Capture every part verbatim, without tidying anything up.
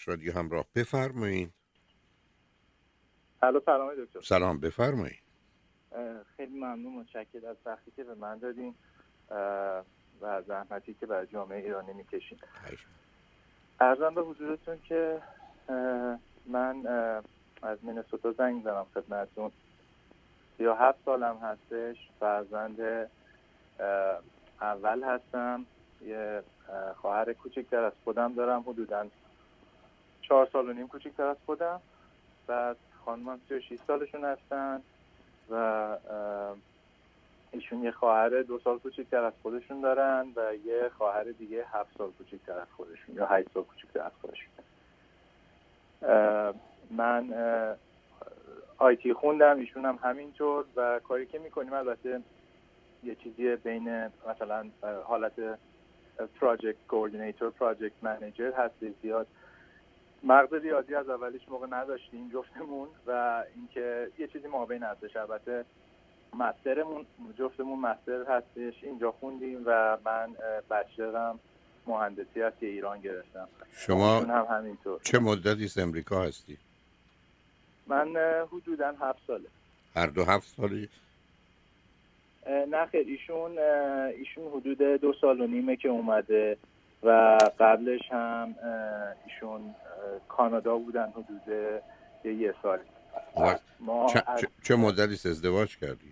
بخش رادیو همراه. بفرمایید. الو سلام دکتر. سلام، بفرمایید. خیلی ممنون، متشکرم از وقتی که به من دادین و زحمتی که برای جامعه ایرانی میکشین. عرضم به حضورتون که من از مینسوتا زنگ زدم خدمتتون. سی و هفت سالم هستش، فرزند اول هستم، یه خواهر کوچکتر از خودم دارم، حدوداً چهار سال و نیم کوچکتر از خودم. بعد خانمم سی و شش سالشون هستن و ایشون یه خواهر دو سال کوچکتر از خودشون دارن و یه خواهر دیگه هفت سال کوچکتر از خودشون یا هشت سال کوچکتر از خودشون. من آیتی خوندم، ایشون هم همینطور و کاری که میکنیم البته یه چیزی بین مثلا حالت پراجکت کوردینیتور، پراجکت منیجر هست. زیاد مغز ریاضی از اولیش موقع نداشتیم جفتمون و اینکه یه چیزی مابین هستش. البته مسترمون جفتمون مستر هستش، اینجا خوندیم و من بچلرم مهندسی از ایران گرفتم. شما هم همینطور. چه مدتی از امریکا هستی؟ من حدوداً هفت ساله. هر دو هفت سالی؟ نه خیر، ایشون ایشون حدود دو سال و نیمه که اومده و قبلش هم ایشون کانادا بودن حدود یه سال. ما چه, از... چه مدتی ازدواج کردی؟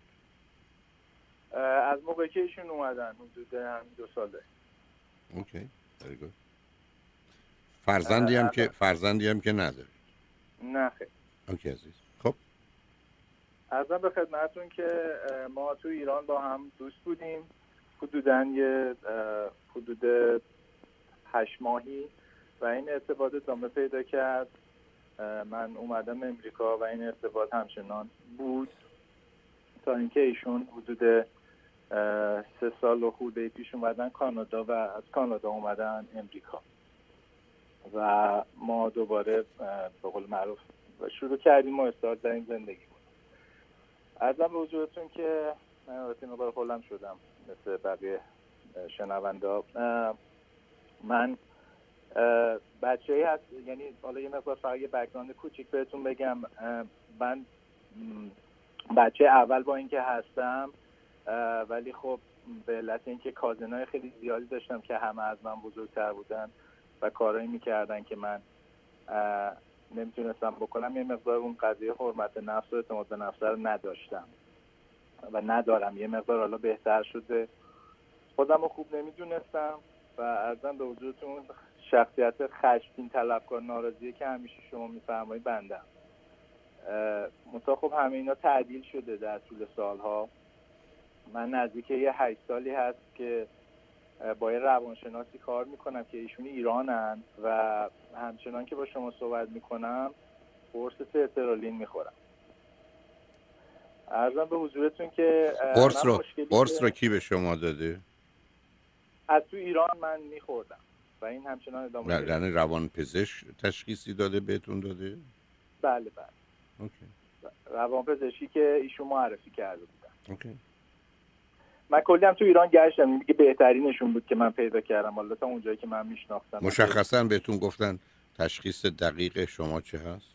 از موقعی که ایشون اومدن حدود هم دو ساله. اوکی، very good. فرزندی هم که فرزندی هم که نداری؟ نه خیر. اوکی عزیز. خب عرضم به خدمتتون که ما تو ایران با هم دوست بودیم حدوداً یه حدود هشت ماهی و این ارتباط ادامه پیدا کرد. من اومدم امریکا و این ارتباط همچنان بود تا اینکه ایشون حدود سه سال و خورده پیش اومدن کانادا و از کانادا اومدن امریکا و ما دوباره به قول معروف شروع کردیم و استارت داریم زندگی بود. عرضم به حضورتون که من البته مقدار خولم شدم مثل بقیه شنونده ها. من بچه‌ای هست، یعنی حالا یه مقدار فقط یه بک‌گراند کوچیک بهتون بگم. من بچه اول با اینکه هستم، ولی خب به علت اینکه کازنای خیلی زیادی داشتم که همه از من بزرگتر بودن و کارایی میکردن که من نمیتونستم بکنم، یه مقدار اون قضیه حرمت نفس و اعتماد به نفس رو نداشتم و ندارم. یه مقدار حالا بهتر شده، خودم رو خوب نمیدونستم و عرضم به وجودتون شخصیت خشمگین، طلبکار، ناراضیه که همیشه شما میفرمایید بندم. منتها خب همه اینا تعدیل شده در طول سالها. من نزدیک یه هشت سالی هست که با یه روانشناسی کار میکنم که ایشون ایرانن و همچنان که با شما صحبت میکنم قرص سرترالین میخورم. عرضم به حضورتون که قرص رو قرص رو کی به شما داده؟ از تو ایران من میخوردم و این همچنان ادامه داره. یعنی روان پزشک تشخیصی داده بهتون داده؟ بله بله. اوکی. روان پزشکی که ایشون معرفی کرده بودن. اوکی. من کلی هم تو ایران گشتم، دیگه بهترینشون بود که من پیدا کردم. حالا تا اونجایی که من میشناختم. مشخصا بهتون گفتن تشخیص دقیق شما چه هست؟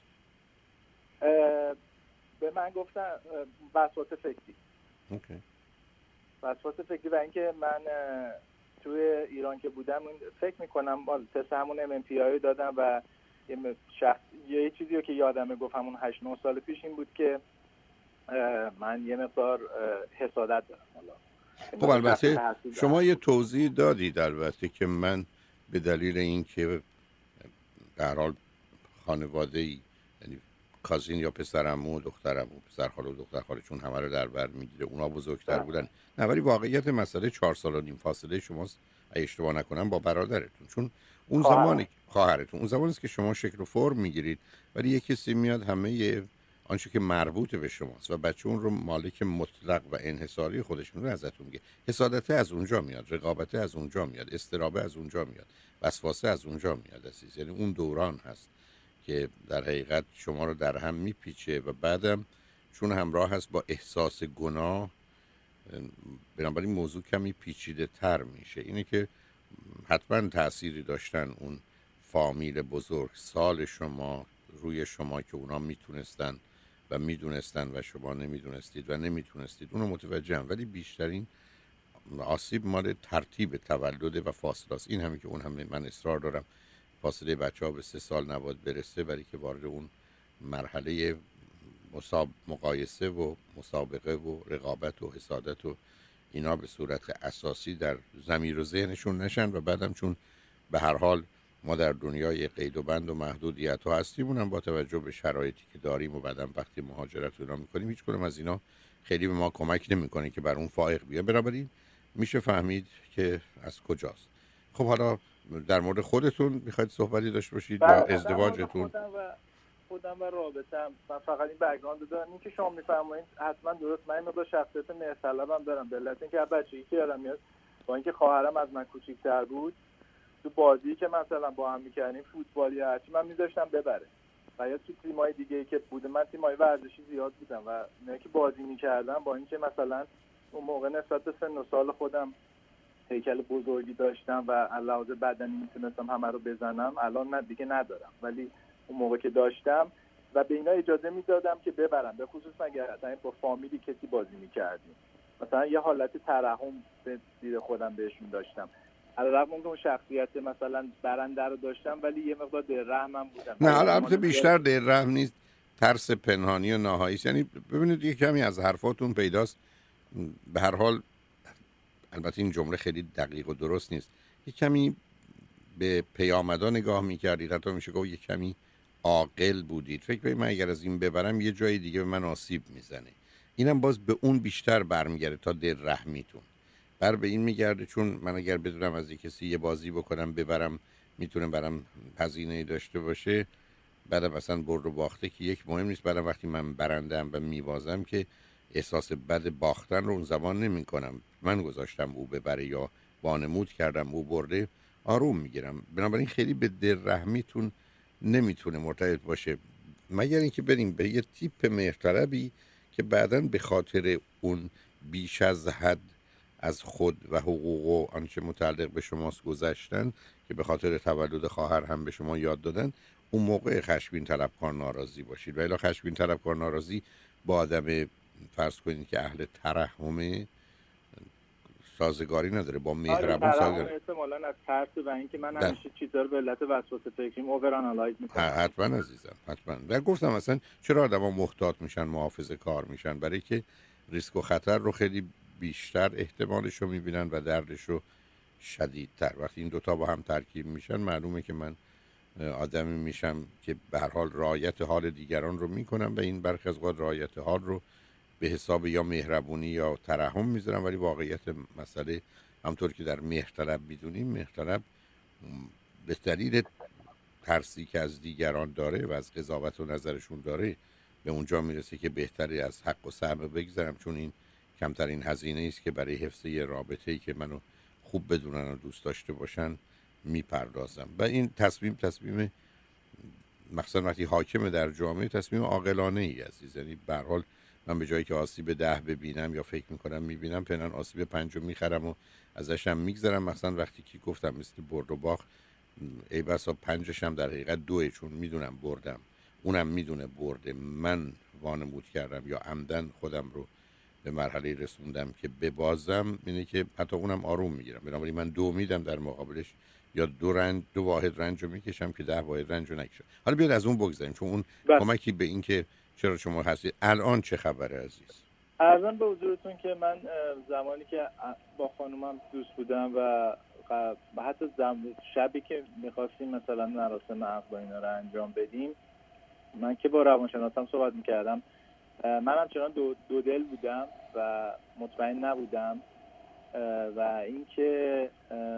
به من گفتن وسواس فکری. اوکی. وسواس فکری و اینکه من توی ایران که بودم فکر میکنم تست همون ام ام پی آی دادم و یه شخص یه چیزی رو که یادمه گفت همون هشت نه سال پیش این بود که من یه مقدار حسادت دارم. حالا خب البته شما یه توضیح دادید البته که من به دلیل اینکه در حال خانواده‌ای، یعنی کازین یا پسرعمو، دخترعمو، پسرخاله و دخترخاله، چون همه رو در بر میگیره، اونا بزرگتر بودن. نه ولی واقعیت مسئله چهار سال و نیم فاصله شماست، اگه اشتباه نکنم با برادرتون، چون اون زمانی خواهرتون اون زمانی است که شما شکل و فرم میگیرید ولی یه کسی میاد همه آنچه که مربوط به شماست و بچه اون رو مالک مطلق و انحصاری خودشون رو ازتون میگه. حسادت از اونجا میاد، رقابت از اونجا میاد، استرابه از اونجا میاد، وسواسه از اونجا میاد عزیز. یعنی اون دوران هست که در حقیقت شما رو در هم میپیچه و بعدم چون همراه هست با احساس گناه، بنابراین موضوع کمی پیچیده تر میشه. اینه که حتما تأثیری داشتن اون فامیل بزرگ سال شما روی شما که اونا میتونستن و میدونستن و شما نمیدونستید و نمیتونستید اونو متوجهم، ولی بیشترین آسیب مال ترتیب تولد و فاصله است. این همین که اون هم من اصرار دارم فاصله بچه ها به سه سال نباید برسه، برای که وارد اون مرحله مساب مقایسه و مسابقه و رقابت و حسادت و اینا به صورت اساسی در ضمیر و ذهنشون نشن. و بعدم چون به هر حال ما در دنیای قید و بند و محدودیت ها هستیم، اونم با توجه به شرایطی که داریم و بعدم وقتی مهاجرت اینا میکنیم هیچ کدوم از اینا خیلی به ما کمک نمیکنه که بر اون فائق بیاد. بنابراین میشه فهمید که از کجاست. خب حالا در مورد خودتون میخواید صحبتی داشته باشید یا ازدواجتون؟ خودم و خودم و رابطه‌ام، من فقط این بک‌گراند دارم. این که شما میفرمایید حتما درست. من مقدار شخصیت مهرطلبم دارم، به علت اینکه بچگی که یادم میاد با اینکه خواهرم از من کوچیک‌تر بود، تو بازی که مثلا با هم می‌کردیم فوتبالی هرچی من می‌ذاشتم ببره، و یا تو تیم‌های دیگه‌ای که بودم، من تیم‌های ورزشی زیاد بودم و نه که بازی می‌کردم با اینکه مثلا اون موقع نسبت به سن و سال خودم هیکل بزرگی داشتم و علاوه بدنی میتونستم همه رو بزنم، الان نه دیگه ندارم، ولی اون موقع که داشتم و به اینا اجازه میدادم که ببرم، به خصوص اگر با فامیلی کسی بازی میکردیم مثلا یه حالت ترحم به زیر خودم بهشون داشتم، علیرغم اینکه اون شخصیت مثلا برنده رو داشتم ولی یه مقدار دلرحمم بودم. نه البته بیشتر دلرحم نیست، ترس پنهانی و ناهایی است. یعنی ببینید یه کمی از حرفاتون پیداست، به هر حال البته این جمله خیلی دقیق و درست نیست، یه کمی به پیامدها نگاه میکردید، حتی میشه گفت یه کمی عاقل بودید. فکر کنید من اگر از این ببرم یه جای دیگه به من آسیب میزنه، اینم باز به اون بیشتر برمیگرده تا دلرحمیتون بر به این میگرده. چون من اگر بدونم از یک کسی یه بازی بکنم ببرم میتونه برام هزینه داشته باشه، بعدم مثلا برد و باخته که یک مهم نیست، بعدم وقتی من برندم و میوازم که احساس بد باختن رو اون زمان نمی کنم، من گذاشتم او ببره یا وانمود کردم او برده، آروم میگیرم. بنابراین خیلی به دلرحمیتون نمیتونه مرتبط باشه، مگر اینکه بریم به یه تیپ مهرطلبی که بعداً به خاطر اون بیش از حد از خود و حقوق و آنچه متعلق به شماست گذشتن که به خاطر تولد خواهر هم به شما یاد دادن، اون موقع خشمگین طلبکار ناراضی باشید. و الا خشمگین طلبکار ناراضی با آدم فرض کنید که اهل ترحم سازگاری نداره، با مهربون سازگاری. احتمالاً از ترس و اینکه من همیشه چیزا رو به علت وسواس فکریم اوور آنالایز میکنم. حتما عزیزم حتما. و گفتم مثلا چرا آدما محتاط میشن، محافظه کار میشن؟ برای که ریسک و خطر رو خیلی بیشتر احتمالش رو میبینن و دردش رو شدیدتر. وقتی این دوتا با هم ترکیب میشن معلومه که من آدمی میشم که به هر حال رعایت حال دیگران رو میکنم و این برخی از اوقات رعایت حال رو به حساب یا مهربونی یا ترحم میذارم، ولی واقعیت مسئله همطور که در مهرطلب میدونیم، مهرطلب به دلیل ترسی که از دیگران داره و از قضاوت و نظرشون داره به اونجا میرسه که بهتری از حق و سهم بگذرم، چون این کمترین هزینه است که برای حفظ یه رابطه‌ای که منو خوب بدونن و دوست داشته باشن میپردازم. و این تصمیم تصمیم مثلا وقتی حاکم در جامعه تصمیم عاقلانه ای عزیز. یعنی به هر حال من به جایی که آسیب ده ببینم یا فکر میکنم میبینم، پنن آسیب پنجو میخرم و ازشم میگذرم. مثلا وقتی که گفتم مثل برد و باخت، ای بسا پنجش هم در حقیقت دوه، چون میدونم بردم، اونم میدونه برده، من وانمود کردم یا عمدن خودم رو به مرحله رسوندم که ببازم، اینه که حتی اونم آروم میگیرم. بنابراین من دو میدم در مقابلش، یا دو رنج دو واحد رنج رو میکشم که ده واحد رنج رو نکشم. حالا بیاد از اون بگذاریم، چون اون بس. کمکی به این که چرا شما هستید. الان چه خبره عزیز؟ عرضم به حضورتون که من زمانی که با خانومم دوست بودم و حتی شبی که میخواستیم مثلا مراسم عقد و اینا رو انجام بدیم، من که با روانشناسم صحبت میکردم، من همچنان دو, دو دل بودم و مطمئن نبودم و اینکه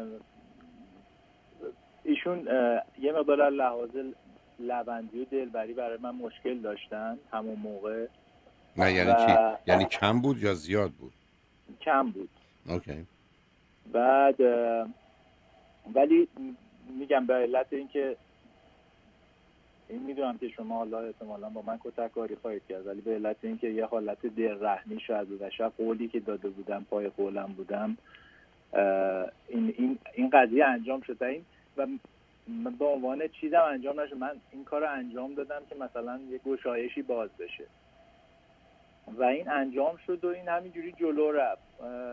ایشون یه مقدار لحاظ لبندی و دلبری برای من مشکل داشتن همون موقع. نه یعنی چی؟ یعنی کم بود یا زیاد بود؟ کم بود. اوکی. بعد ولی میگم به علت اینکه این میدونم که شما حالا احتمالاً با من کتککاری خواهید کرد، ولی به علت اینکه یه حالت دلرحمی شاید بود و شاید قولی که داده بودم پای قولم بودم، این این این قضیه انجام شد. این و به عنوان چیزم انجام نشد. من این کار رو انجام دادم که مثلا یه گشایشی باز بشه و این انجام شد و این همینجوری جلو رفت.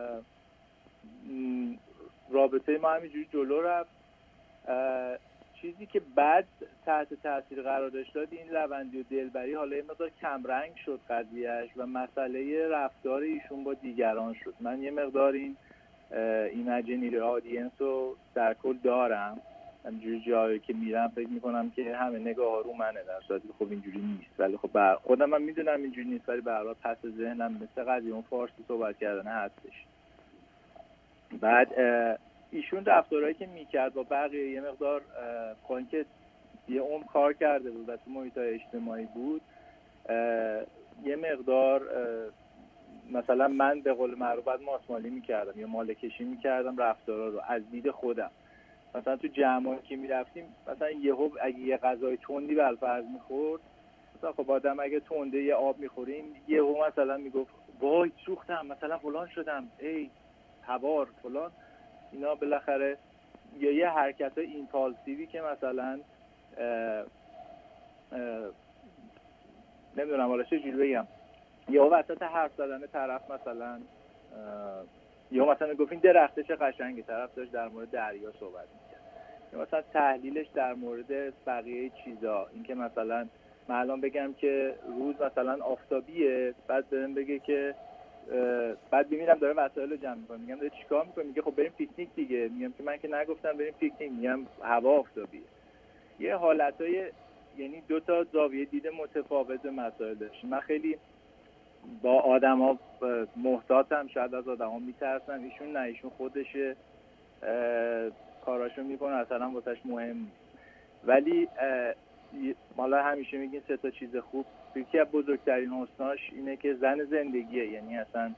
رابطه ما همینجوری جلو رفت. چیزی که بعد تحت تاثیر قرار داشت این لوندی و دلبری، حالا یه مقدار کمرنگ شد قضیهش و مسئله رفتار ایشون با دیگران شد. من یه مقدار این ایمجینری آدینس رو در کل دارم، همینجوری جایی که میرم فکر میکنم که همه نگاه ها رو منه، در صورتی که خب اینجوری نیست. ولی خب بر خودم من میدونم اینجوری نیست، ولی به هر حال پس ذهنم مثل قضیه اون فارسی صحبت کردن هستش. بعد ایشون رفتارهایی که میکرد با بقیه یه مقدار با که یه عمر کار کرده بود و تو محیط‌های اجتماعی بود، یه مقدار مثلا من به قول معروف بعد ماسمالی میکردم یا ماله کشی میکردم رفتارها رو از دید خودم. مثلا تو جمعایی که میرفتیم مثلا یهو اگه یه غذای تندی بالفرض میخورد، مثلا خب آدم اگه تنده یه آب میخوریم یهو مثلا میگفت وای سوختم، مثلا فلان شدم، ای تبار فلان اینا. بالاخره یا یه حرکت های ایمپالسیوی که مثلا اه اه نمیدونم حالا چه جوری بگم، یا وسط حرف زدن طرف مثلا یا مثلا گفت این درخته چه قشنگه، طرف داشت در مورد دریا صحبت می‌کرد، یا مثلا تحلیلش در مورد بقیه چیزا، اینکه مثلا من الان بگم که روز مثلا آفتابیه، بعد بهم بگه که بعد ببینم داره وسایل رو جمع می‌کنه، میگم داره چیکار می‌کنی؟ میگه خب بریم پیکنیک دیگه. میگم که من که نگفتم بریم پیکنیک، میگم هوا آفتابیه. یه حالتای یعنی دو تا زاویه دید متفاوت مسائل داشت. من خیلی با آدما محتاطم، شاید از آدما میترسم، ایشون نه، ایشون خودشه، کاراشو میکنه، اصلا واسش مهم نیست. ولی حالا همیشه میگین سه تا چیز خوب، یکی از بزرگترین حسناش اینه که زن زندگیه، یعنی اصلا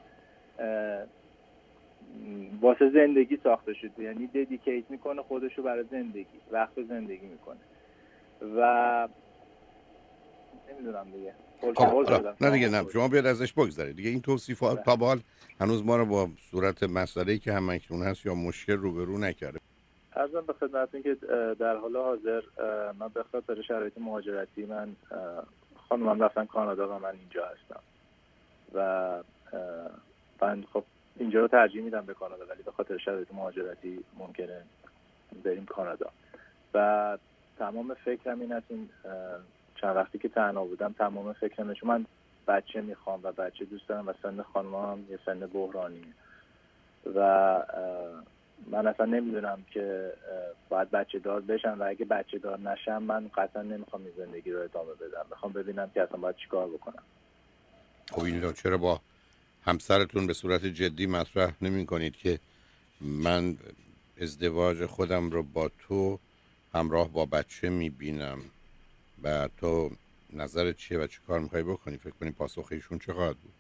واسه زندگی ساخته شده، یعنی ددیکیت میکنه خودشو برای زندگی، وقت زندگی میکنه و نمیدونم دیگه. خب نه دیگه، نه شما بیاد ازش بگذارید دیگه. این توصیفات تا به حال هنوز ما رو با صورت مسئله‌ای که همکنون هست یا مشکل روبرو نکرده. عرضم به خدمتتون که در حال حاضر من به خاطر شرایط مهاجرتی من خانومم رفتن کانادا و من اینجا هستم و من خب اینجا رو ترجیح میدم به کانادا، ولی به خاطر شرایط مهاجرتی ممکنه بریم کانادا و تمام فکرم این است این چند وقتی که تنها بودم تمام فکرم چون من بچه میخوام و بچه دوست دارم و سن خانمم یه سن بحرانیه و من اصلا نمیدونم که باید بچه دار بشم و اگه بچه دار نشم من قطعا نمیخوام این زندگی رو ادامه بدم، میخوام ببینم که اصلا باید چیکار بکنم. خب این رو چرا با همسرتون به صورت جدی مطرح نمی کنید که من ازدواج خودم رو با تو همراه با بچه میبینم و تو نظرت چیه و چه کار میخوای بکنی؟ فکر کنی پاسخ ایشون چه خواهد بود؟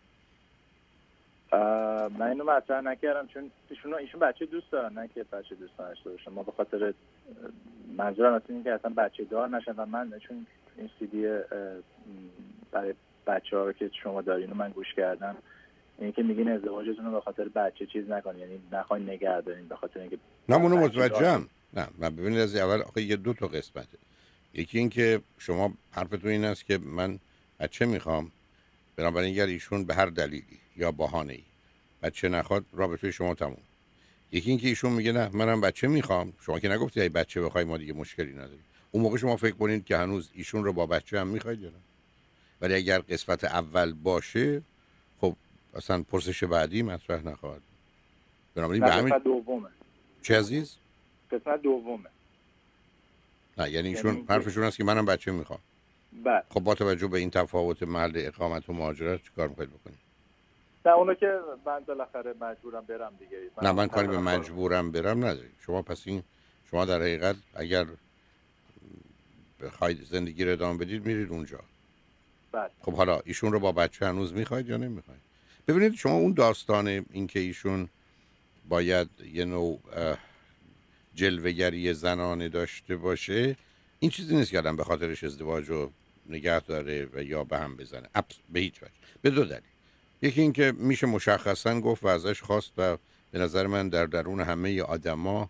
من اینو مطرح نکردم چون ایشون ایشون بچه دوست دارن، نه که بچه دوست داشته باشن. ما به خاطر منظورم از اینه که اصلا بچه دار نشن و من چون این سی دی برای بچه‌ها رو که شما دارین رو من گوش کردم، اینه که میگین ازدواجتون رو به خاطر بچه چیز نکنین، یعنی نخواین نگه دارین به خاطر اینکه نه منو متوجهم. نه من ببینید از اول آخه یه دو تا قسمته. یکی این که شما حرفتون این است که من بچه میخوام، بنابراین اگر ایشون به هر دلیلی یا بهانه‌ای بچه نخواد رابطه شما تموم. یکی این که ایشون میگه نه منم بچه میخوام، شما که نگفتی ای بچه بخوای ما دیگه مشکلی نداریم. اون موقع شما فکر کنید که هنوز ایشون رو با بچه هم میخواید یا نه. ولی اگر قسمت اول باشه خب اصلا پرسش بعدی مطرح نخواهد. بنابراین به همین دومه. چه عزیز؟ قسمت دومه. نه یعنی ایشون حرفشون هست که منم بچه میخوام. بله. خب با توجه به این تفاوت محل اقامت و مهاجرت چیکار میخواید بکنید؟ نه اونو که من بالاخره مجبورم برم دیگه. من نه من کاری به مجبورم برم ندارید. شما پس این شما در حقیقت اگر بخواید زندگی رو ادامه بدید میرید اونجا. بله. خب حالا ایشون رو با بچه هنوز میخواید یا نمیخواید؟ ببینید شما اون داستان این که ایشون باید یه نوع جلوه‌گری زنانه داشته باشه این چیزی نیست که آدم به خاطرش ازدواج رو نگه داره و یا به هم بزنه. به هیچ وجه. به دو دلیل. یکی این که میشه مشخصا گفت و ازش خواست و به نظر من در درون همه آدما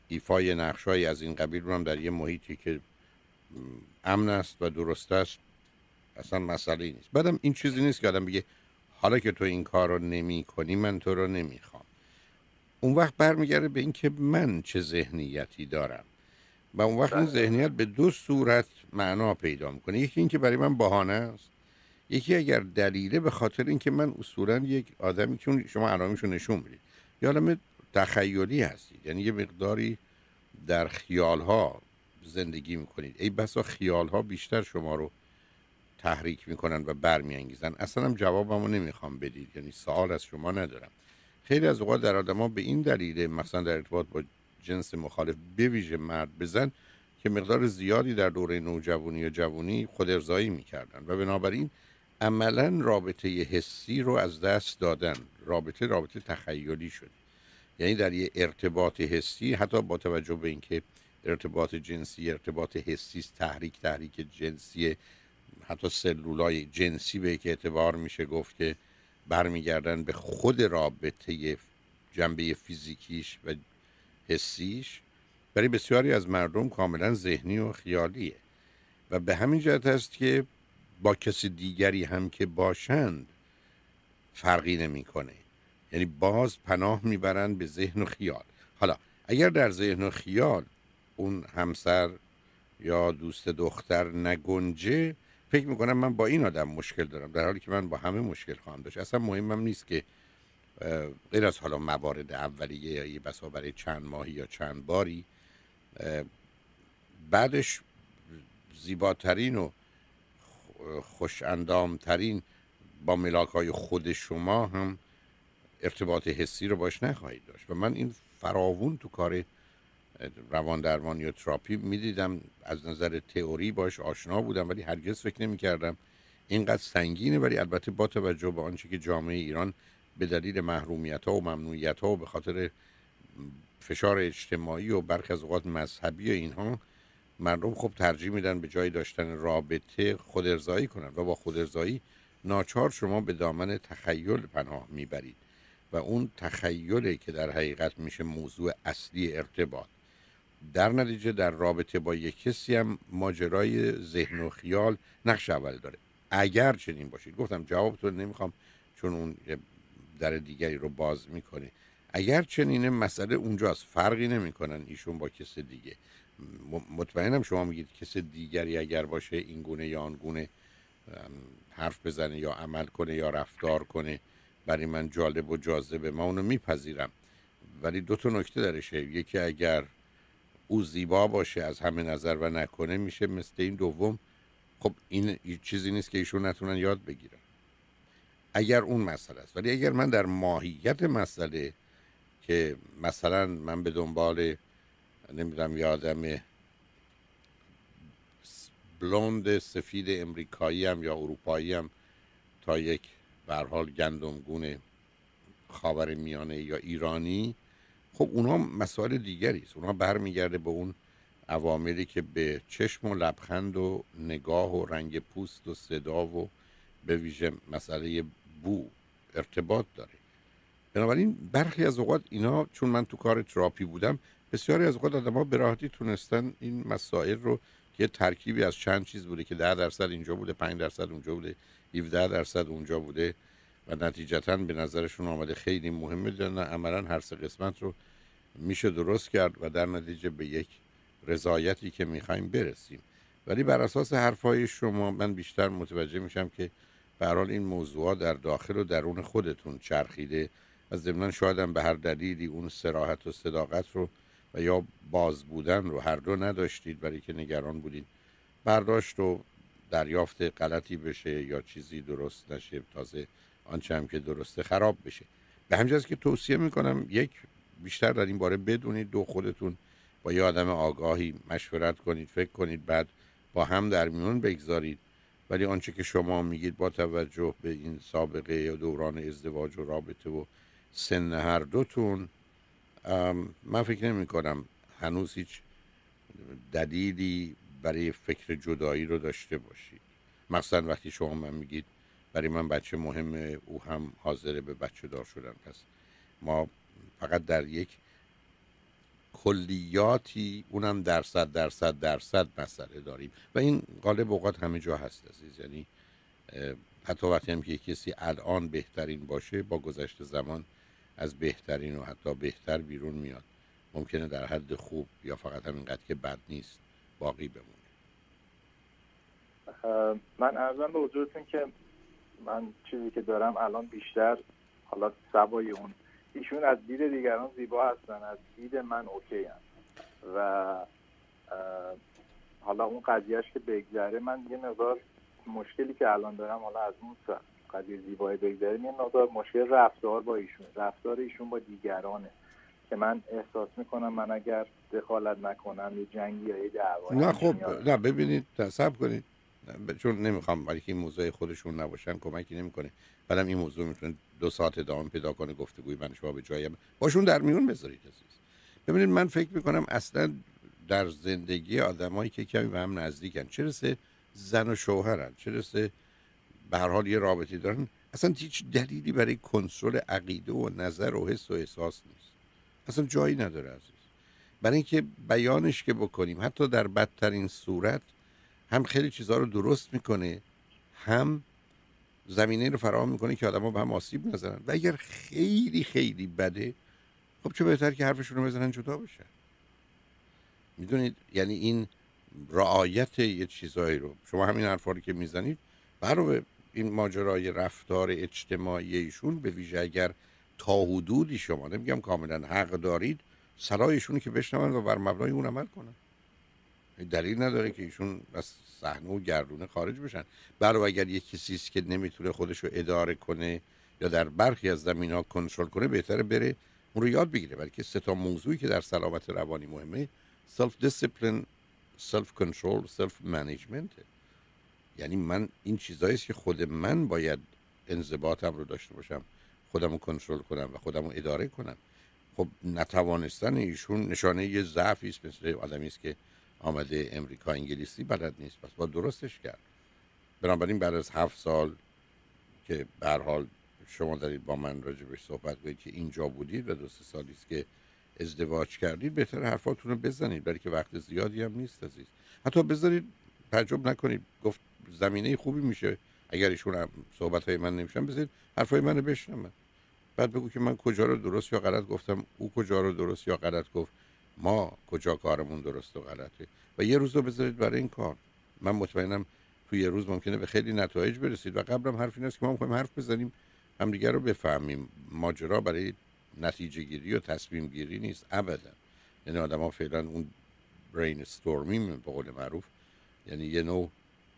ایفای نقش‌های از این قبیل رو هم در یه محیطی که امن است و درست است اصلا مسئله نیست. بعدم این چیزی نیست که آدم بگه حالا که تو این کار رو نمی کنی من تو رو نمیخوام. اون وقت برمیگرده به این که من چه ذهنیتی دارم و اون وقت این ذهنیت به دو صورت معنا پیدا میکنه. یکی این که برای من بهانه است، یکی اگر دلیله به خاطر اینکه من اصولا یک آدمی که شما علائمشو نشون میدید یا عالم تخیلی هستید، یعنی یه مقداری در خیالها زندگی میکنید. ای بسا خیالها بیشتر شما رو تحریک میکنن و برمیانگیزن. اصلا هم جوابمو نمیخوام بدید، یعنی سوال از شما ندارم. خیلی از اوقات در آدما به این دلیل، مثلا در ارتباط با جنس مخالف به ویژه مرد بزن، که مقدار زیادی در دوره نوجوانی یا جوانی خود ارضایی میکردن و بنابراین عملا رابطه حسی رو از دست دادن. رابطه رابطه تخیلی شد. یعنی در یه ارتباط حسی، حتی با توجه به اینکه ارتباط جنسی ارتباط حسی است، تحریک تحریک جنسی، حتی سلولای جنسی به که اعتبار میشه گفت که برمیگردن به خود رابطه جنبه فیزیکیش و حسیش، برای بسیاری از مردم کاملا ذهنی و خیالیه و به همین جهت است که با کسی دیگری هم که باشند فرقی نمیکنه. یعنی باز پناه میبرن به ذهن و خیال. حالا اگر در ذهن و خیال اون همسر یا دوست دختر نگنجه، فکر میکنم من با این آدم مشکل دارم، در حالی که من با همه مشکل خواهم داشت. اصلا مهمم نیست که غیر از حالا موارد اولیه یا یه بسا برای چند ماهی یا چند باری، بعدش زیباترین و خوش اندامترین با ملاک‌های خود شما هم ارتباط حسی رو باش نخواهید داشت. و من این فراوون تو کار روان درمانی و تراپی میدیدم، از نظر تئوری باش آشنا بودم، ولی هرگز فکر نمی کردم اینقدر سنگینه. ولی البته با توجه به آنچه که جامعه ایران به دلیل محرومیت ها و ممنوعیت ها و به خاطر فشار اجتماعی و برخی از اوقات مذهبی و اینها، مردم خب ترجیح میدن به جای داشتن رابطه خود ارضایی کنن و با خود ارضایی ناچار شما به دامن تخیل پناه میبرید و اون تخیلی که در حقیقت میشه موضوع اصلی ارتباط. در نتیجه در رابطه با یک کسی هم ماجرای ذهن و خیال نقش اول داره. اگر چنین باشید، گفتم جوابتون نمیخوام چون اون در دیگری رو باز میکنه، اگر چنینه مسئله اونجاست، فرقی نمیکنن ایشون با کس دیگه. مطمئنم شما میگید کس دیگری اگر باشه این گونه یا آن گونه حرف بزنه یا عمل کنه یا رفتار کنه برای من جالب و جاذبه، ما اونو میپذیرم. ولی دو تا نکته درشه، یکی اگر او زیبا باشه از همه نظر و نکنه، میشه مثل این دوم. خب این چیزی نیست که ایشون نتونن یاد بگیرن، اگر اون مسئله است. ولی اگر من در ماهیت مسئله که مثلا من به دنبال نمیدونم یه آدم بلوند سفید امریکایی هم یا اروپایی هم تا یک به هر حال گندمگون خاور میانه یا ایرانی، خب اونها مسائل دیگری است. اونها برمیگرده به اون عواملی که به چشم و لبخند و نگاه و رنگ پوست و صدا و به ویژه مسئله بو ارتباط داره. بنابراین برخی از اوقات اینا، چون من تو کار تراپی بودم، بسیاری از اوقات آدم‌ها به راحتی تونستن این مسائل رو که یه ترکیبی از چند چیز بوده که ده درصد اینجا بوده، پنج درصد اونجا بوده، هفده درصد اونجا بوده و نتیجتاً به نظرشون آمده خیلی مهمه، دیدن عملاً هر سه قسمت رو میشه درست کرد و در نتیجه به یک رضایتی که میخوایم برسیم. ولی بر اساس حرفای شما من بیشتر متوجه میشم که به هر حال این موضوعات در داخل و درون خودتون چرخیده و ضمناً شاید هم به هر دلیلی اون صراحت و صداقت رو و یا باز بودن رو هر دو نداشتید، برای که نگران بودید برداشت و دریافت غلطی بشه یا چیزی درست نشه، تازه آنچه هم که درسته خراب بشه. به همین جاست که توصیه میکنم یک، بیشتر در این باره بدونید، دو خودتون با یه آدم آگاهی مشورت کنید، فکر کنید، بعد با هم در میون بگذارید. ولی آنچه که شما میگید با توجه به این سابقه یا دوران ازدواج و رابطه و سن هر دوتون، من فکر نمی کنم هنوز هیچ دلیلی برای فکر جدایی رو داشته باشید. مثلا وقتی شما من میگید برای من بچه مهمه، او هم حاضره به بچه دار شدن، پس ما فقط در یک کلیاتی اونم درصد درصد درصد مسئله داریم و این غالب اوقات همه جا هست عزیز. یعنی اه، حتی وقتی هم که کسی الان بهترین باشه با گذشت زمان از بهترین و حتی بهتر بیرون میاد. ممکنه در حد خوب یا فقط همینقدر که بد نیست باقی بمونه. من ارزم به حضورتون که من چیزی که دارم الان بیشتر حالا سوای اون ایشون از دید دیگران زیبا هستن، از دید من اوکی هستن و حالا اون قضیهش که بگذره، من یه مقدار مشکلی که الان دارم حالا از اون قضیه زیبایی بگذره یه مقدار مشکل رفتار با ایشون، رفتار ایشون با دیگرانه که من احساس میکنم من اگر دخالت نکنم یه جنگی یا یه دعوایی نه خب نه ببینید تصب کنید، چون نمیخوام برای که این موضوع خودشون نباشن کمکی نمیکنه. بعدم این موضوع میتونه دو ساعت ادامه پیدا کنه، گفتگوی من شما به جایی باشون در میون بذارید عزیز. ببینید من فکر میکنم اصلا در زندگی آدمایی که کمی به هم نزدیکن، چه رسه زن و شوهرن، چه رسه به هر حال یه رابطه دارن، اصلا هیچ دلیلی برای کنترل عقیده و نظر و حس و احساس نیست. اصلا جایی نداره عزیز. برای اینکه بیانش که بکنیم حتی در بدترین صورت هم خیلی چیزها رو درست میکنه، هم زمینه رو فراهم میکنه که آدم‌ها به هم آسیب نزنن. و اگر خیلی خیلی بده، خب چه بهتر که حرفشون رو بزنن جدا بشن. میدونید یعنی این رعایت یه چیزایی رو، شما همین حرفا رو که میزنید برای این ماجرای رفتار اجتماعی ایشون به ویژه اگر تا حدودی، شما نمیگم کاملا حق دارید، صلاحشونه که بشنون و بر مبنای اون عمل کنن. دلیل نداره که ایشون از صحنه و گردونه خارج بشن. برای اگر یک کسی است که نمیتونه خودش رو اداره کنه یا در برخی از زمینه‌ها کنترل کنه، بهتره بره اون رو یاد بگیره. بلکه سه تا موضوعی که در سلامت روانی مهمه: سلف دیسیپلین، سلف کنترل، سلف منیجمنت. یعنی من این چیزایی است که خود من باید انضباطم رو داشته باشم، خودم رو کنترل کنم و خودم رو اداره کنم. خب نتوانستن ایشون نشانه یه ضعفی است، مثل آدمی است که آمده امریکا انگلیسی بلد نیست، پس با درستش کرد. بنابراین بعد از هفت سال که به هر حال شما دارید با من راجبش صحبت کنید که اینجا بودید و دو سه سالی است که ازدواج کردید، بهتر حرفاتون رو بزنید، برای که وقت زیادی هم نیست عزیز. حتی بذارید تعجب نکنید، گفت زمینه خوبی میشه اگر ایشون هم صحبت‌های من نمیشن، بذارید حرفای منو بشنون، بعد بگو که من کجا رو درست یا غلط گفتم، او کجا رو درست یا غلط گفت، ما کجا کارمون درست و غلطه، و یه روز رو بذارید برای این کار. من مطمئنم توی یه روز ممکنه به خیلی نتایج برسید. و قبلم حرف این است که ما می‌خوایم حرف بزنیم، همدیگه رو بفهمیم. ماجرا برای نتیجه گیری و تصمیم گیری نیست ابدا. یعنی آدم‌ها فعلا اون برین استورمینگ به قول معروف، یعنی یه نوع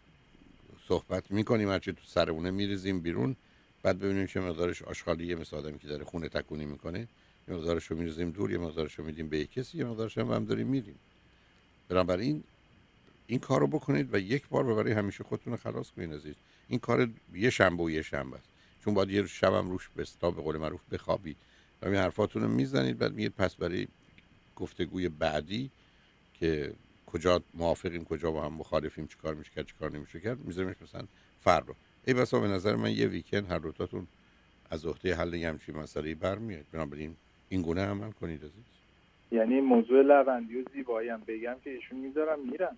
صحبت می‌کنیم هرچی تو سرمونه می‌ریزیم بیرون، بعد ببینیم چه مقدارش آشغالیه، مثل آدمی که داره خونه تکونی میکنه، یه مقدارش رو می‌ریزیم دور، یه مقدارش رو میدیم به یک کسی، یه مقدارش هم, هم داریم میدیم. بنابراین این کارو بکنید و یک بار و برای همیشه خودتون رو خلاص کنید عزیز. این کار یه شنبه و یه شنبه است، چون باید یه شبم روش بستا به قول معروف بخوابید و این حرفاتون رو میزنید. بعد میگید پس برای گفتگوی بعدی که کجا موافقیم کجا با هم مخالفیم، چیکار میشه کرد چیکار نمیشه کرد، میذاریمش مثلا فردا. ای بسا به نظر من یه ویکند هر دوتاتون از عهده حل یه همچین مسئله‌ای برمیاد. بنابراین این گونه عمل کنید عزیز. یعنی موضوع لوندی و زیبایی هم بگم که ایشون میذارم میرن.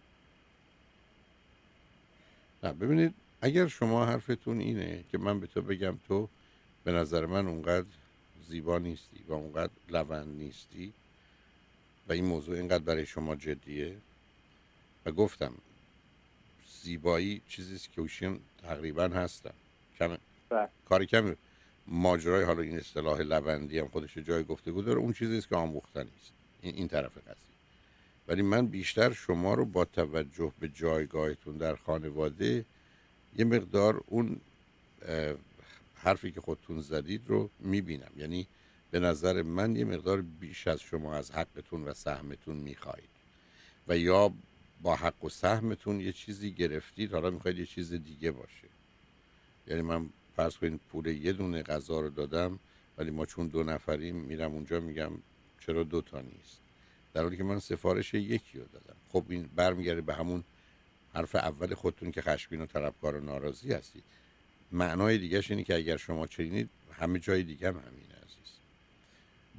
نه ببینید، اگر شما حرفتون اینه که من به تو بگم تو به نظر من اونقدر زیبا نیستی و اونقدر لوند نیستی و این موضوع اینقدر برای شما جدیه، و گفتم زیبایی چیزیست که اوشین تقریبا هستن کم کاری کمی، ماجرای حالا این اصطلاح لوندی هم خودش جای گفتگو داره، اون چیزیست که آموختنی است، این این طرف قضیه. ولی من بیشتر شما رو با توجه به جایگاهتون در خانواده یه مقدار اون حرفی که خودتون زدید رو میبینم. یعنی به نظر من یه مقدار بیش از شما از حقتون و سهمتون میخواید و یا با حق و سهمتون یه چیزی گرفتید، حالا میخواید یه چیز دیگه باشه. یعنی من فرض کنید پول یه دونه غذا رو دادم، ولی ما چون دو نفریم میرم اونجا میگم چرا دو تا نیست، در حالی که من سفارش یکی رو دادم. خب این برمیگرده به همون حرف اول خودتون که خشمگین و طلبکار و ناراضی هستید. معنای دیگهش اینه که اگر شما چنینید همه جای دیگه هم همینه عزیز.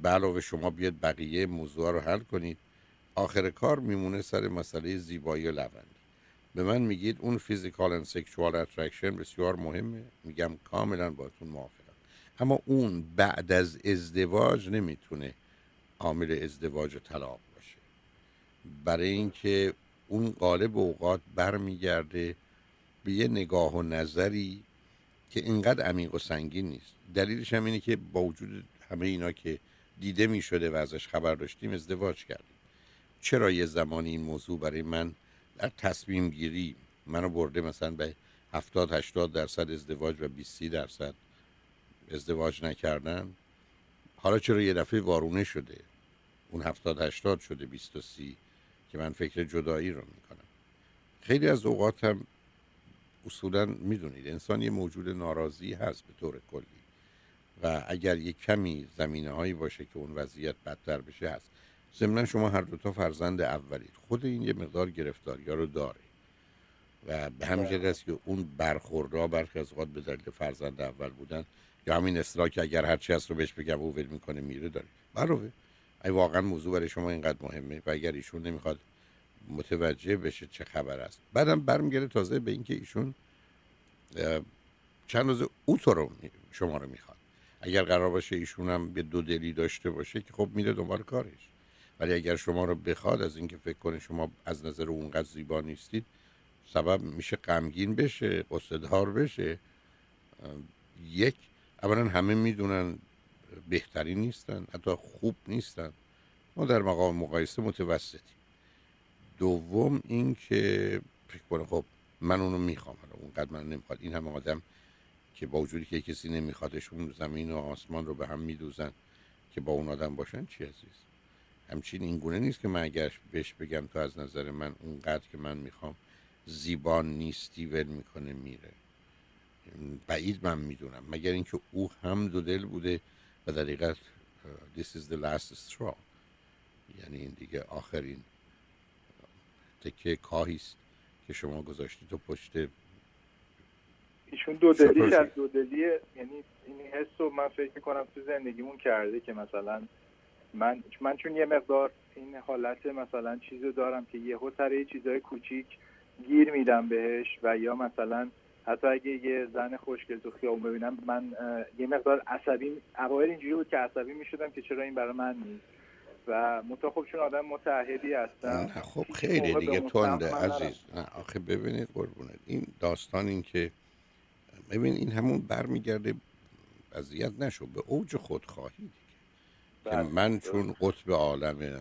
به علاوه شما بیاد بقیه موضوع رو حل کنید، آخر کار میمونه سر مسئله زیبایی و لبنی. به من میگید اون فیزیکال اند سکشوال اترکشن بسیار مهمه، میگم کاملا باتون موافقم، اما اون بعد از ازدواج نمیتونه عامل ازدواج و طلاق باشه، برای اینکه اون غالب اوقات برمیگرده به یه نگاه و نظری که اینقدر عمیق و سنگین نیست. دلیلش هم اینه که با وجود همه اینا که دیده می شده و ازش خبر داشتیم ازدواج کردیم. چرا یه زمانی این موضوع برای من در تصمیم گیری منو برده مثلا به هفتاد هشتاد درصد ازدواج و بیست سی درصد ازدواج نکردن، حالا چرا یه دفعه وارونه شده اون هفتاد هشتاد شده بیست و سی که من فکر جدایی رو میکنم. خیلی از اوقات هم اصولا میدونید انسان یه موجود ناراضی هست به طور کلی و اگر یه کمی زمینه هایی باشه که اون وضعیت بدتر بشه هست. ضمن شما هر دو تا فرزند اولید، خود این یه مقدار گرفتاری ها رو داره و به همین جهت است که اون برخوردها برخی از اوقات به دلیل فرزند اول بودن یا همین اصطلاح که اگر هر چی هست رو بهش بگم او ول میکنه میره داره. علاوه ای واقعا موضوع برای شما اینقدر مهمه و اگر ایشون نمیخواد متوجه بشه چه خبر است، بعدم برمیگره تازه به اینکه ایشون چند روز او تو رو شما رو میخواد. اگر قرار باشه ایشون هم به دو دلی داشته باشه که خب میره دنبال کارش، ولی اگر شما رو بخواد از اینکه فکر کنه شما از نظر اونقدر زیبا نیستید سبب میشه غمگین بشه، قصه‌دار بشه. یک، اولا همه میدونن بهترین نیستن، حتی خوب نیستن، ما در مقام مقایسه متوسطیم. دوم این که فکر کنه خب من اونو میخوام، حالا اونقدر من نمیخواد. این همه آدم که با وجودی که کسی نمیخوادشون زمین و آسمان رو به هم میدوزن که با اون آدم باشن، چی عزیز؟ همچین این گونه نیست که من اگر بهش بگم تو از نظر من اونقدر که من میخوام زیبا نیستی ول میکنه میره. بعید من میدونم، مگر اینکه او هم دو دل بوده و در حقیقت this is the last straw، یعنی این دیگه آخرین تکه کاهیست که شما گذاشتی تو پشت ایشون دو دلیش از دو دلیه، یعنی این حس رو من فکر میکنم تو زندگیمون کرده که مثلا من من چون یه مقدار این حالت مثلا چیزو دارم که یهو سر یه چیزای کوچیک گیر میدم بهش و یا مثلا حتی اگه یه زن خوشگل تو خیابون ببینم من یه مقدار عصبی، اوایل اینجوری بود که عصبی میشدم که چرا این برای من نیست و متا خب چون آدم متعهدی هستم. نه خب خیلی دیگه تنده عزیز. نه آخه ببینید قربونت، این داستان این که ببین این همون برمیگرده، اذیت نشو، به اوج خودخواهی دیگه که من چون قطب عالم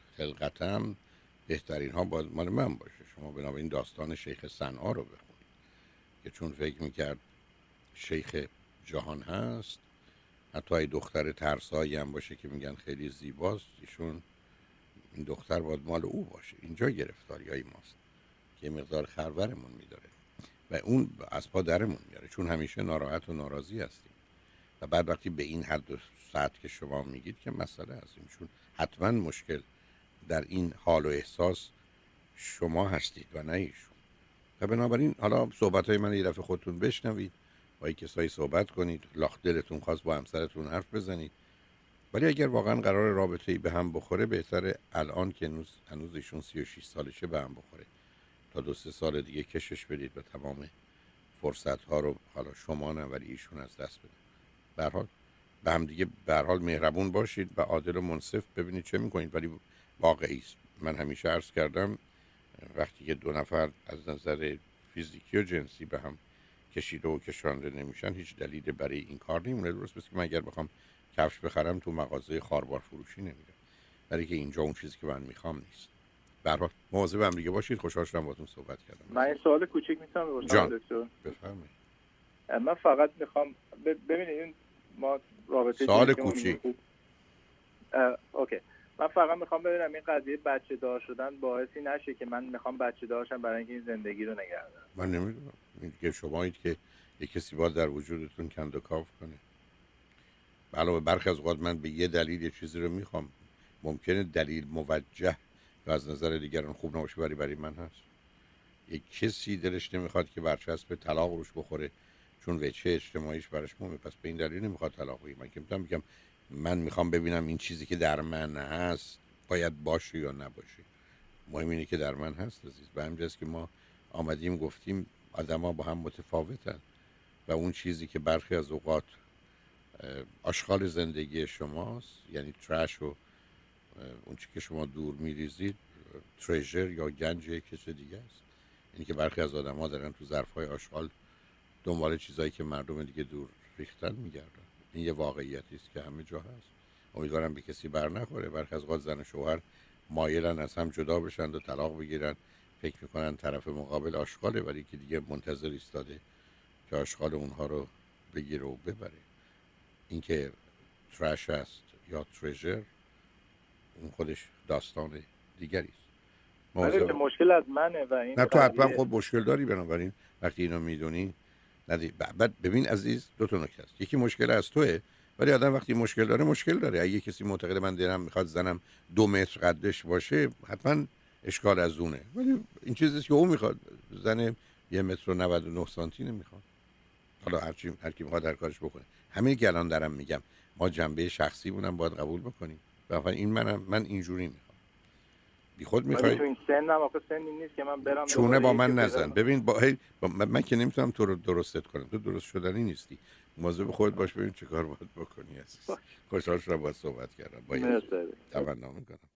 خلقتم بهترین ها باید مال من باشه. شما بنابراین داستان شیخ صنعا رو بخونید که چون فکر میکرد شیخ جهان هست، حتی ای دختر ترسایی هم باشه که میگن خیلی زیباست، ایشون این دختر باید مال او باشه. اینجا گرفتاری های ماست که مقدار خرورمون میداره و اون از پا درمون میاره، چون همیشه ناراحت و ناراضی هستیم و بعد وقتی به این حد و سطح که شما میگید که مسئله هستیم، چون حتما مشکل در این حال و احساس شما هستید و نه ایشون. و بنابراین حالا صحبت های من یه دفعه خودتون بشنوید، با یک کسایی صحبت کنید، لاخ دلتون خواست با همسرتون حرف بزنید، ولی اگر واقعا قرار رابطه ای به هم بخوره بهتره الان که هنوز هنوز ایشون سی و شش سالشه به هم بخوره تا دو سه سال دیگه کشش بدید و تمام فرصت ها رو حالا شما نه ولی ایشون از دست بده. به هر حال به هم دیگه به هر حال مهربون باشید و عادل و منصف، ببینید چه میکنید، ولی واقعی است. من همیشه عرض کردم وقتی که دو نفر از نظر فیزیکی و جنسی به هم کشیده و کشانده نمیشن هیچ دلیل برای این کار نمیمونه. درست مثل که من اگر بخوام کفش بخرم تو مغازه خاربار فروشی نمیرم، برای که اینجا اون چیزی که من میخوام نیست. به هر حال مواظب هم دیگه باشید. خوشحال شدم باهاتون صحبت کردم. من این سوال کوچیک میتونم بپرسم دکتر؟ بفرمایید. من فقط میخوام ببینید این ما رابطه سوال کوچیک. اوکی. من فقط میخوام ببینم این قضیه بچه دار شدن باعثی نشه که من میخوام بچه دارشم برای اینکه این زندگی رو نگه دارم. من نمیدونم. این که شمایید که یک کسی باید در وجودتون کند و کاف کنه. علاوه برخی از اوقات من به یه دلیل یه چیزی رو میخوام، ممکنه دلیل موجه و از نظر دیگران خوب نباشه، ولی برای من هست. یک کسی دلش نمیخواد که برچسب طلاق روش بخوره چون وجه اجتماعیش براش مهمه، پس به این دلیل نمیخواد طلاق بگیره. من که میتونم بگم من میخوام ببینم این چیزی که در من هست باید باشه یا نباشه. مهم اینه که در من هست عزیز. به همینجاست که ما آمدیم گفتیم آدما با هم متفاوتن و اون چیزی که برخی از اوقات آشغال زندگی شماست، یعنی ترش و اون چیزی که شما دور میریزید تریژر یا گنج یک کس دیگه است. اینی که برخی از آدما دارن تو ظرفای آشغال دنبال چیزایی که مردم دیگه دور ریختن میگردن. این یه واقعیتی است که همه جا هست. امیدوارم به کسی بر نخوره. برخی از اوقات زن و شوهر مایلن از هم جدا بشن و طلاق بگیرن، فکر میکنن طرف مقابل آشغاله ولی که دیگه منتظر ایستاده که آشغال اونها رو بگیره و ببره. اینکه ترش است یا تریژر اون خودش داستان دیگری است. ولی که مشکل از منه و این نه تو حتما قضیه خود مشکل داری. بنابراین وقتی اینو میدونی ندی. بعد ببین عزیز دو تا نکته است. یکی مشکل از توئه، ولی آدم وقتی مشکل داره مشکل داره. اگه کسی معتقد من دلم میخواد زنم دو متر قدش باشه حتما اشکال از اونه، ولی این چیزی که او میخواد. زن یه متر و نود و نه سانتی نمیخواد. حالا هر چی هر کی میخواد در کارش بکنه. همین که الان دارم میگم ما جنبه شخصی مونم باید قبول بکنیم. بنابراین این منم من اینجوری میخوام. بی خود میخوای تو این سنم آخه سنی نیست که من برم چونه با من یکی نزن. بزنم. ببین با, هی با من, من که نمیتونم تو رو درستت کنم. تو درست شدنی نیستی. مواظب خودت باش ببین چه کار باید بکنی عزیز. خوشحال شدم باهات صحبت کردم. با مرسی. تمنا میکنم.